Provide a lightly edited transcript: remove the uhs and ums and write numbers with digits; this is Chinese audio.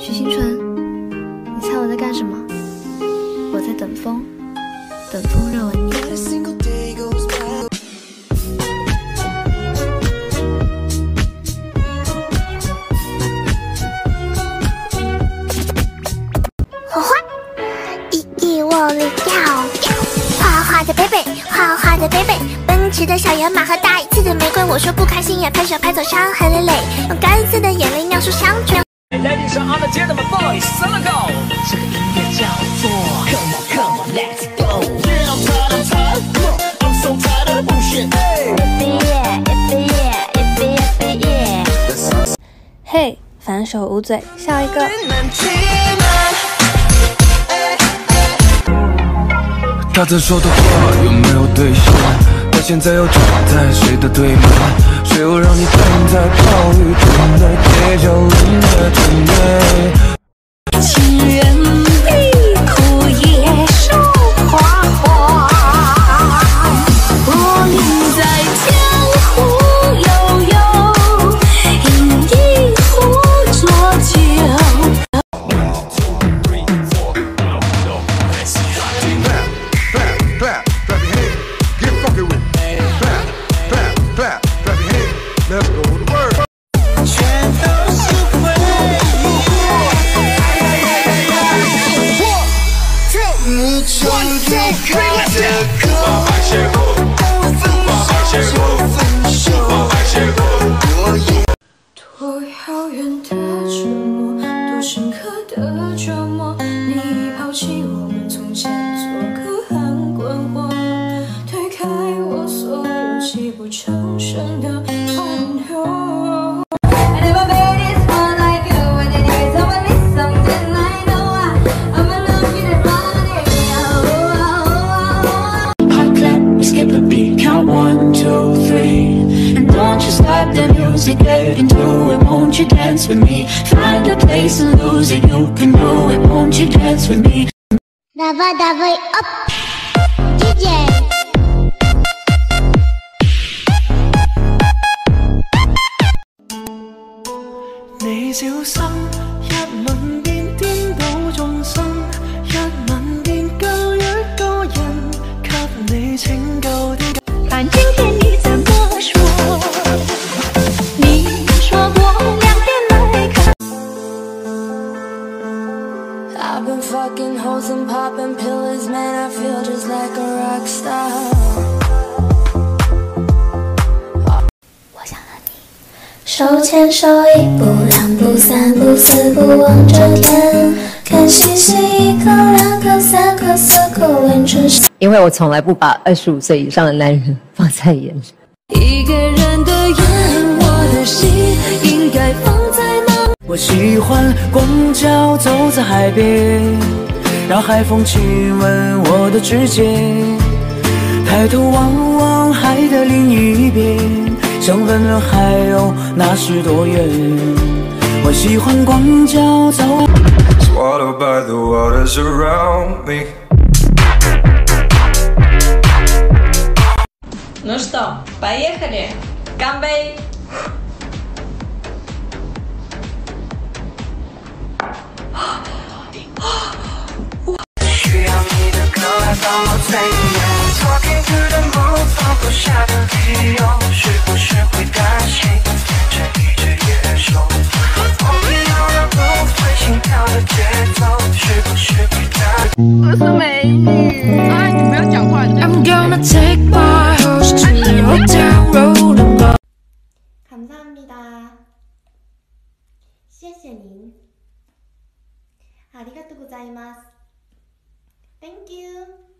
许星纯，你猜我在干什么？我在等风，等风热吻你。 花花，一一我里要，花花的 baby， 花花的 baby， 奔驰的小野马和大一次的玫瑰，我说不开心也拍手拍走伤痕累累，用干涩的眼泪描述相追。 Ladies and gentlemen, boys, let's go。这个音乐叫做 Come on, Come on, Let's go。Yeah, I'm tired, I'm tired, I'm so tired of bullshit。 嘿，反手捂嘴，笑一个。 他曾说的话有没有兑现？他现在又站在谁的对面？谁又让你站在暴雨中的街角淋的真美？ 情人必哭也说花花，我淋在江湖悠悠，饮一壶浊酒。 多遥远的沉默，多深刻的折磨。你抛弃我们从前做隔岸观火，推开我所有泣不成声的温柔。 Count 1, 2, 3, and don't you stop the music, get into it, won't you dance with me? Find a place and lose it, you can do it, won't you dance with me? Давай, давай, up, DJ。 你小心，一吻便顛倒眾生，一吻便夠一個人給你拯救的。 看今天你怎么说？你说过2点来看。 I've been fucking hoes and popping pills, man, I feel just like a rock star。 我想和你手牵手，1步2步3步4步望着天，看星星1颗2颗3颗4颗问春山。 因为我从来不把25岁以上的男人放在眼里。 一个人的眼，我的心应该放在哪？ 我喜欢光脚走在海边，让海风亲吻我的指尖，抬头望望海的另一边，想问问还有那是多远？我喜欢光脚走。 Swallowed by the waters around me. Ну что, поехали? Камбэй! I'm gonna take my horse to your town road and go。 감사합니다. 谢谢您。ありがとうございます。Thank you.